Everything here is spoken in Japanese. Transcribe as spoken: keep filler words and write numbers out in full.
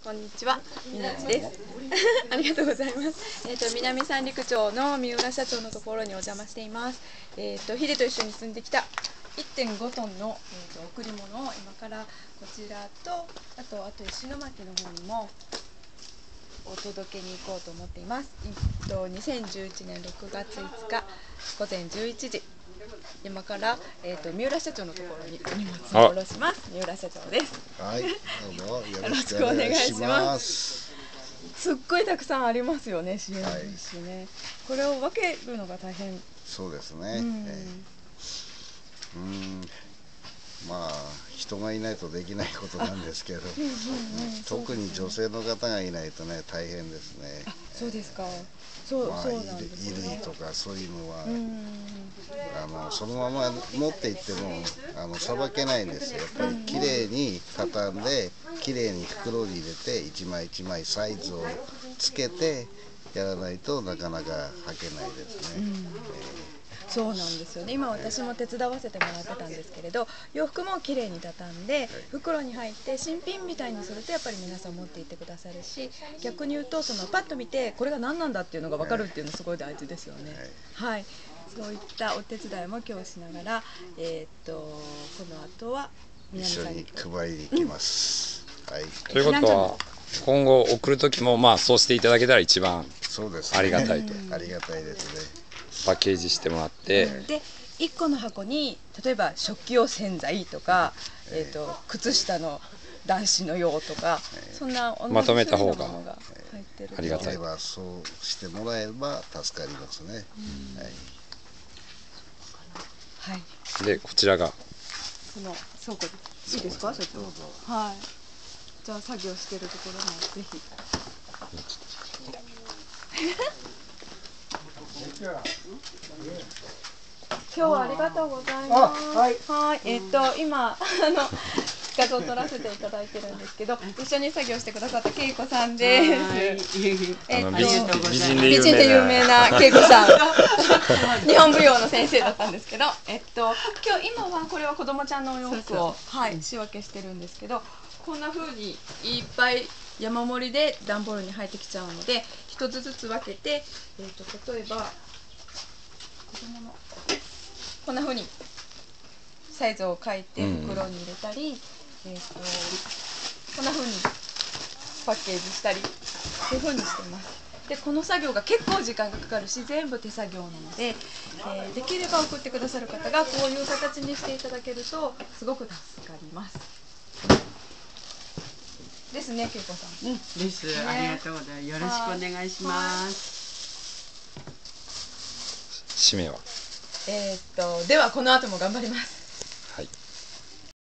こんにちは、みなみです。ありがとうございます。えっ、ー、と南三陸町の三浦社長のところにお邪魔しています。えっ、ー、とヒデと一緒に積んできた いってんご トンの、えー、と贈り物を今からこちらとあとあと石巻の方にもお届けに行こうと思っています。えっとにせんじゅういちねんろくがついつかごぜんじゅういちじ、今から、えー、と三浦社長のところに荷物を下ろします。三浦社長です。 はい、どうもよろしくお願いします。 すっごいたくさんありますよね、支援物資ね、はい。これを分けるのが大変。 そうですね。うん、えー、うんまあ人がいないとできないことなんですけど、特に女性の方がいないとね大変ですね。 あ、そうですか。そう、まあ、そうなんですね。 衣類とかそういうのは、あのそのまま持っていってもあのさばけないんですよ。やっぱりきれいに畳んできれいに袋に入れて一枚一枚サイズをつけてやらないとなかなか履けないですね。うん、えーそうなんですよね。今私も手伝わせてもらってたんですけれど、洋服もきれいに畳んで袋に入って新品みたいにするとやっぱり皆さん持っていってくださるし、逆に言うとそのパッと見てこれが何なんだっていうのが分かるっていうのすごい大事ですよね。はい、そういったお手伝いも今日しながら、えー、っとこの後は一緒に配りに行きます。うん、はい。 ということは今後送る時もまあそうしていただけたら一番ありがたいと。 ありがたいですね。 パッケージしてもらって、 うん、でいっこの箱に例えば食器用洗剤とか、えー、と靴下の男子の用とか、えー、そんなまとめた方がありがたい。 そうしてもらえれば助かりますね。うん、はい。 はい、 でこちらがこの倉庫でいいですか、社長。どうぞ。はい。じゃあ作業してるところもぜひ。今日はありがとうございます。はい、はい、えっと今あの画像を撮らせていただいてるんですけど、一緒に作業してくださった恵子さんです。 えっと美人で有名な恵子さん、日本舞踊の先生だったんですけど、えっと今日今はこれは子供ちゃんのお洋服をはい仕分けしてるんですけど、こんな風にいっぱい山盛りで段ボールに入ってきちゃうので、一つずつ分けて、えっと例えば子供のこんな風にサイズを書いて袋に入れたり、うん、えー、とこんな風にパッケージしたりそういう風にしてます。でこの作業が結構時間がかかるし全部手作業なので、えー、できれば送ってくださる方がこういう形にしていただけるとすごく助かります。ですね、恵子さん。 うん、です、ね。ありがとうございます。よろしくお願いします。 締めは。 えー、っとではこの後も頑張ります。